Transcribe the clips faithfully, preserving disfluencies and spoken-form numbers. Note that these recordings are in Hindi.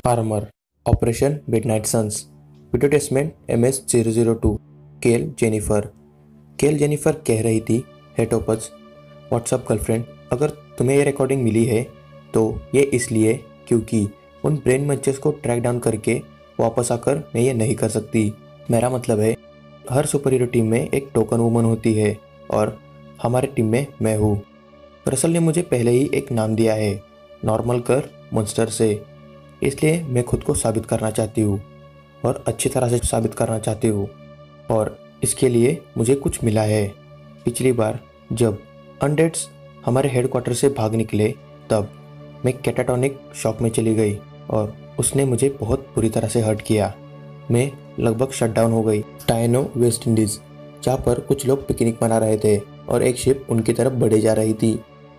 Armour operation midnight sons video testament M S zero zero two Kale Jennifer Kale Jennifer कह रही थी, हे टोपज व्हाट्सअप गर्लफ्रेंड, अगर तुम्हें ये रिकॉर्डिंग मिली है तो ये इसलिए क्योंकि उन ब्रेन मंचेस को ट्रैक डाउन करके वापस आकर मैं ये नहीं कर सकती। मेरा मतलब है, हर सुपर हीरो टीम में एक टोकन वुमन होती है और हमारे टीम में मैं हूँ। रसल ने मुझे पहले ही एक नाम दिया है, नॉर्मल कर मॉन्स्टर से, इसलिए मैं खुद को साबित करना चाहती हूँ और अच्छी तरह से साबित करना चाहती हूँ और इसके लिए मुझे कुछ मिला है। पिछली बार जब अनडेड्स हमारे हेडक्वार्टर से भाग निकले तब मैं कैटाटोनिक शॉक में चली गई और उसने मुझे बहुत बुरी तरह से हर्ट किया। मैं लगभग शट डाउन हो गई। टाइनो वेस्ट इंडीज़, जहाँ पर कुछ लोग पिकनिक मना रहे थे और एक शिप उनकी तरफ बढ़े जा रही थी।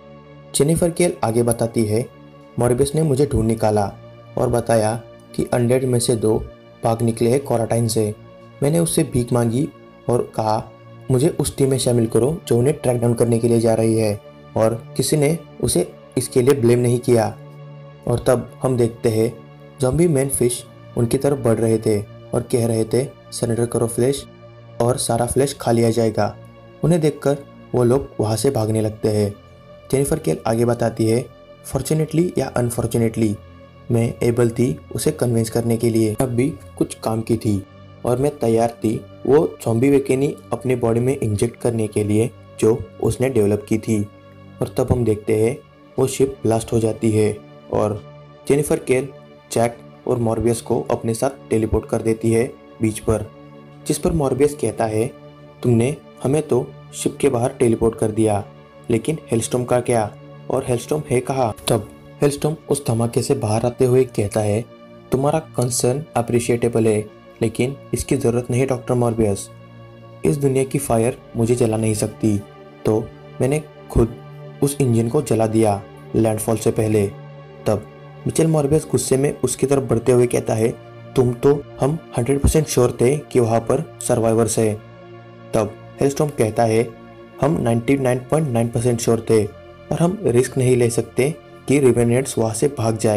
जेनिफर केल आगे बताती है, मॉर्बियस ने मुझे ढूंढ निकाला और बताया कि अनडेड में से दो भाग निकले हैं क्वारंटाइन से। मैंने उससे भीख मांगी और कहा मुझे उस टीम में शामिल करो जो उन्हें ट्रैक डाउन करने के लिए जा रही है, और किसी ने उसे इसके लिए ब्लेम नहीं किया। और तब हम देखते हैं ज़ॉम्बी मैन फिश उनकी तरफ बढ़ रहे थे और कह रहे थे सरेंडर करो फ्लैश और सारा फ्लैश खा लिया जाएगा। उन्हें देखकर वो लोग वहाँ से भागने लगते हैं। जेनिफर केल आगे बताती है, फॉर्चुनेटली या अनफॉर्चुनेटली मैं एबल थी उसे कन्विंस करने के लिए, अब भी कुछ काम की थी और मैं तैयार थी वो ज़ॉम्बी वेकेनी अपनी बॉडी में इंजेक्ट करने के लिए जो उसने डेवलप की थी। और तब हम देखते हैं वो शिप ब्लास्ट हो जाती है और जेनिफर केल जैक और मॉर्बियस को अपने साथ टेलीपोर्ट कर देती है बीच पर, जिस पर मॉर्बियस कहता है तुमने हमें तो शिप के बाहर टेलीपोर्ट कर दिया, लेकिन हेलस्टॉर्म का क्या, और हेलस्टॉर्म है कहाँ? तब हेलस्टॉर्म उस धमाके से बाहर आते हुए कहता है तुम्हारा कंसर्न अप्रिशिएटेबल है, लेकिन इसकी ज़रूरत नहीं डॉक्टर मॉर्बियस, इस दुनिया की फायर मुझे जला नहीं सकती। तो मैंने खुद उस इंजन को जला दिया लैंडफॉल से पहले। तब मिचेल मॉर्बियस गुस्से में उसकी तरफ बढ़ते हुए कहता है तुम तो हम हंड्रेड परसेंट श्योर थे कि वहाँ पर सर्वाइवर्स है। तब हेलस्टॉर्म कहता है हम ninety nine point nine percent sure थे और हम रिस्क नहीं ले सकते कि रिवेनेंट्स वहाँ से भाग जाए।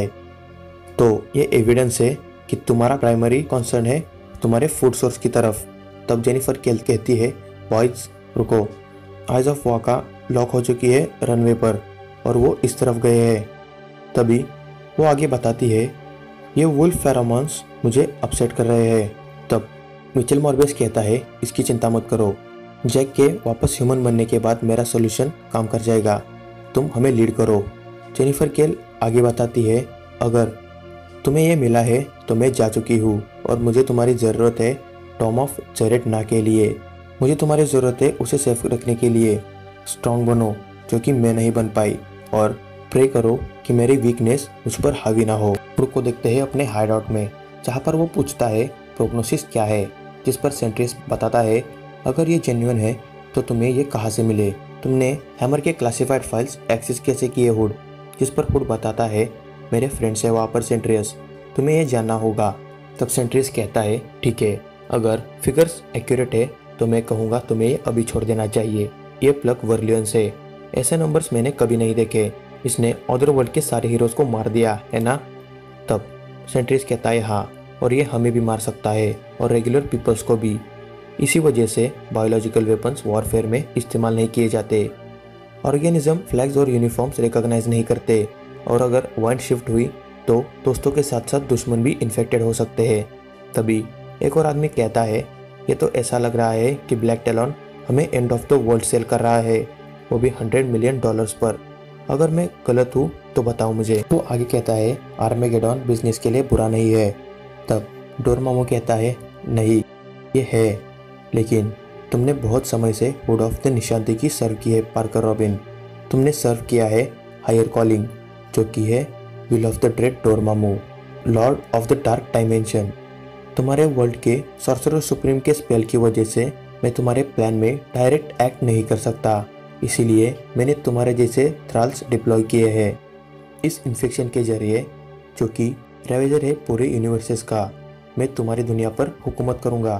तो ये एविडेंस है कि तुम्हारा प्राइमरी कंसर्न है तुम्हारे फूड सोर्स की तरफ। तब जेनिफर केल कहती है बॉयज रुको, आइज ऑफ वाका लॉक हो चुकी है रनवे पर और वो इस तरफ गए हैं। तभी वो आगे बताती है ये वुल्फ फेरोमोन्स मुझे अपसेट कर रहे हैं। तब मिचेल मॉर्बियस कहता है इसकी चिंता मत करो, जैक के वापस ह्यूमन बनने के बाद मेरा सोल्यूशन काम कर जाएगा, तुम हमें लीड करो। जेनिफर केल आगे बताती है अगर तुम्हें ये मिला है तो मैं जा चुकी हूँ और मुझे तुम्हारी ज़रूरत है टॉम ऑफ जेरेट ना के लिए, मुझे तुम्हारी ज़रूरत है उसे सेफ रखने के लिए। स्ट्रॉन्ग बनो जो कि मैं नहीं बन पाई और प्रे करो कि मेरी वीकनेस मुझ पर हावी ना हो। ब्रूक को देखते हैं अपने हाइड आउट में, जहाँ पर वो पूछता है प्रोग्नोसिस क्या है, जिस पर सेंट्रियस बताता है अगर ये जेन्युइन है तो तुम्हें ये कहाँ से मिले, तुमने हैमर के क्लासिफाइड फाइल्स एक्सेस कैसे किए हुड, जिस पर हुड बताता है मेरे फ्रेंड्स है वहाँ पर सेंट्रियस, तुम्हें ये जानना होगा। तब सेंट्रियस कहता है ठीक है, अगर फिगर्स एक्यूरेट है तो मैं कहूँगा तुम्हें ये अभी छोड़ देना चाहिए, ये प्लग वर्लियंस है, ऐसे नंबर्स मैंने कभी नहीं देखे, इसने अदर वर्ल्ड के सारे हीरोज़ को मार दिया है ना। तब सेंट्रियस कहता है हाँ, और ये हमें भी मार सकता है और रेगुलर पीपल्स को भी, इसी वजह से बायोलॉजिकल वेपन्स वॉरफेयर में इस्तेमाल नहीं किए जाते। ऑर्गेनिज्म फ्लैग्स और यूनिफॉर्म्स रिकॉग्नाइज नहीं करते और अगर वाइंड शिफ्ट हुई तो दोस्तों के साथ साथ दुश्मन भी इन्फेक्टेड हो सकते हैं। तभी एक और आदमी कहता है ये तो ऐसा लग रहा है कि ब्लैक टेलॉन हमें end of the world sale कर रहा है, वो भी हंड्रेड मिलियन डॉलर्स पर, अगर मैं गलत हूँ तो बताओ मुझे। वो आगे कहता है आर्मेगेडॉन बिजनेस के लिए बुरा नहीं है। तब डोरमामो कहता है नहीं ये है, लेकिन तुमने बहुत समय से हुड ऑफ द निशांति की सर्व की है पार्कर रॉबिन, तुमने सर्व किया है हायर कॉलिंग जो कि है will of the dread Dormammu, lord of the dark dimension. तुम्हारे वर्ल्ड के सॉर्सरर सुप्रीम के स्पेल की वजह से मैं तुम्हारे प्लान में डायरेक्ट एक्ट नहीं कर सकता, इसीलिए मैंने तुम्हारे जैसे थ्राल्स डिप्लॉय किए हैं इस इन्फेक्शन के जरिए जो कि रेवेजर है पूरे यूनिवर्सेस का। मैं तुम्हारी दुनिया पर हुकूमत करूँगा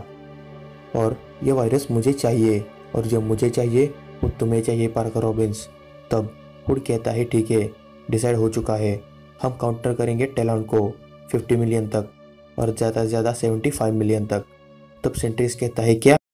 और ये वायरस मुझे चाहिए और जो मुझे चाहिए वो तुम्हें चाहिए पार्कर रॉबिन्स। तब हुड कहता है ठीक है, डिसाइड हो चुका है, हम काउंटर करेंगे टेलॉन को फिफ्टी मिलियन तक और ज़्यादा से ज़्यादा सेवेंटी फाइव मिलियन तक। तब सेंट्रीज कहता है क्या?